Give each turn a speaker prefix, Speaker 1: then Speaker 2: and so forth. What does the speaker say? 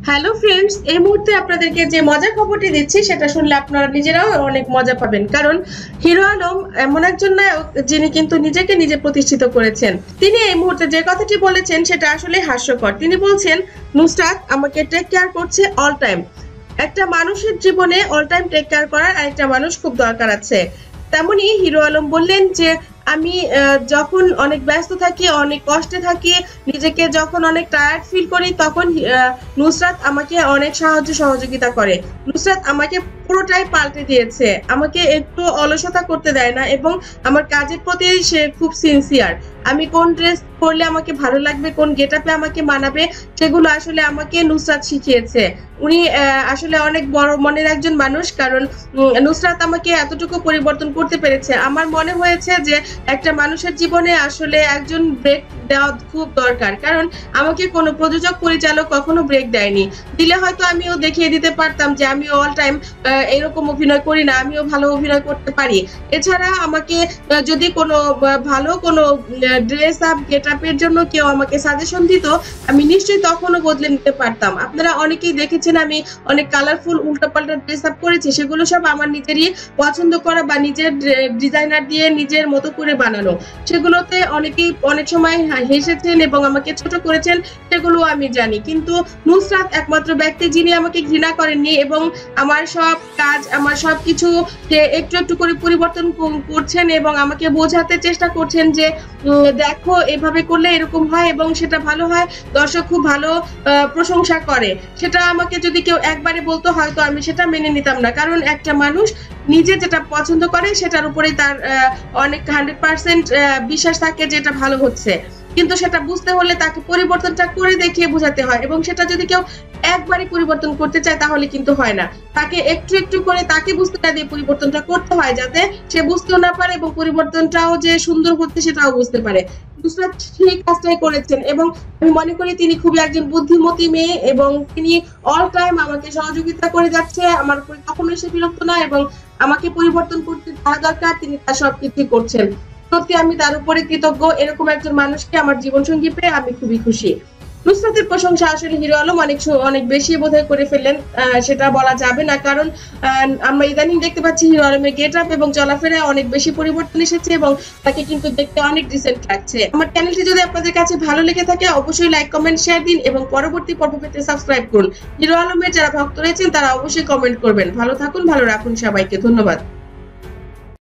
Speaker 1: Hello friends, এই মুহূর্তে আপনাদেরকে যে মজার খবরটি দিচ্ছি সেটা শুনলে আপনারা নিজেরাও অনেক মজা পাবেন। কারণ হিরো আলম এমন একজন নায়ক যিনি কিন্তু নিজেকে নিজে প্রতিষ্ঠিত করেছেন। তিনি এই মুহূর্তে যে কথাটি বলেছেন সেটা আসলে হাস্যকর। তিনি বলছেন, নুসরাত আমাকে টেক কেয়ার করছে অল টাইম। একটা মানুষের জীবনে অল টাইম টেক কেয়ার করার আরেকটা মানুষ খুব দরকার আছে। তেমনি হিরো আলম বললেন যে আমি যখন অনেক ব্যস্ত থাকি, অনেক কষ্টে থাকি, নিজেকে যখন অনেক টায়ার্ড ফিল করি, তখন নুসরাত আমাকে অনেক সাহায্য সহযোগিতা করে। নুসরাত আমাকে পুরোটাই পাল্টে দিয়েছে, আমাকে একটু অলসতা করতে দেয় না এবং আমার কাজের প্রতি সে খুব সিনসিয়ার। আমি কোন ড্রেস পরলে আমাকে ভালো লাগবে, কোন গেটআপে আমাকে মানাবে, সেগুলো আসলে আমাকে নুসরাত শিখিয়েছে। উনি আসলে অনেক বড় মনের একজন মানুষ, কারণ নুসরাত আমাকে এতটুকু পরিবর্তন করতে পেরেছে। আমার মনে হয়েছে যে একটা মানুষের জীবনে আসলে একজন ব্রেক দেওয়া খুব দরকার, কারণ আমাকে কোনো প্রযোজক পরিচালক কখনো ব্রেক দেয়নি। দিলে হয়তো আমিও দেখিয়ে দিতে পারতাম যে আমি অল টাইম এরকম অভিনয় করি না, আমিও ভালো অভিনয় করতে পারি। এছাড়া আমাকে যদি কোনো ভালো কোনো ড্রেস আপ গেট আপের জন্য কেউ আমাকে সাজেশন দিত, আমি নিশ্চয়ই তখনও বদলে নিতে পারতাম। আপনারা অনেকেই দেখেছেন আমি অনেক কালারফুল উল্টাপাল্টা ড্রেস আপ করেছি, সেগুলো সব আমার নিজেরই পছন্দ করা বা নিজের ডিজাইনার দিয়ে নিজের মতো করে বানানো। সেগুলোতে অনেকেই অনেক সময় হেসেছেন এবং আমাকে ছোট করেছেন, সেগুলো আমি জানি। কিন্তু নুসরাত একমাত্র ব্যক্তি যিনি আমাকে ঘৃণা করেননি এবং আমার সব কাজ, আমার সবকিছু একটু একটু করে পরিবর্তন করছেন এবং আমাকে বোঝাতে চেষ্টা করছেন যে দেখো এভাবে করলে এরকম হয় এবং সেটা ভালো হয়, দর্শক খুব ভালো প্রশংসা করে। সেটা আমাকে যদি কেউ একবারে বলতো হয়তো আমি সেটা মেনে নিতাম না, কারণ একটা মানুষ নিজে যেটা পছন্দ করে সেটার উপরেই তার অনেক 100% বিশ্বাস থাকে যে এটা ভালো হচ্ছে। কিন্তু সেটা বুঝতে হলে তাকে পরিবর্তনটা করে দেখিয়ে বোঝাতে হয়, এবং সেটা যদি কেউ একবারে পরিবর্তন করতে চায় তাহলে কিন্তু হয় না। তাকে একটু একটু করে তাকে বুঝতে না দিয়ে পরিবর্তনটা করতে হয়, যাতে সে বুঝতেও না পারে এবং পরিবর্তনটাও যে সুন্দর হচ্ছে সেটাও বুঝতে পারে। নুসরাত সেই কাজটাই করেছেন এবং আমি মনে করি তিনি খুবই একজন বুদ্ধিমতী মেয়ে এবং তিনি অল টাইম আমাকে সহযোগিতা করে যাচ্ছে। আমার উপরে কখনোই সে বিরক্ত না এবং আমাকে পরিবর্তন করতে যা দরকার তিনি তার সবকিছুই করছেন। সত্যি আমি তার উপরে কৃতজ্ঞ। এরকম একজন মানুষকে আমার জীবনসঙ্গী পেয়ে আমি খুবই খুশি। নুসরাতের প্রশংসা আসলে হিরো আলম অনেক বেশি বোধহয় করে ফেললেন, সেটা বলা যাবে না। কারণ আমরা ইদানিং দেখতে পাচ্ছি হিরো আলমের গেট আপ এবং চলাফেরায় অনেক বেশি পরিবর্তন এসেছে এবং তাকে কিন্তু দেখতে অনেক ডিসেন্ট লাগছে। আমার চ্যানেলটি যদি আপনাদের কাছে ভালো লেগে থাকে অবশ্যই লাইক, কমেন্ট, শেয়ার দিন এবং পরবর্তী পর্ব পেতে সাবস্ক্রাইব করুন। হিরো আলমের যারা ভক্ত রয়েছেন তারা অবশ্যই কমেন্ট করবেন। ভালো থাকুন, ভালো রাখুন সবাইকে। ধন্যবাদ।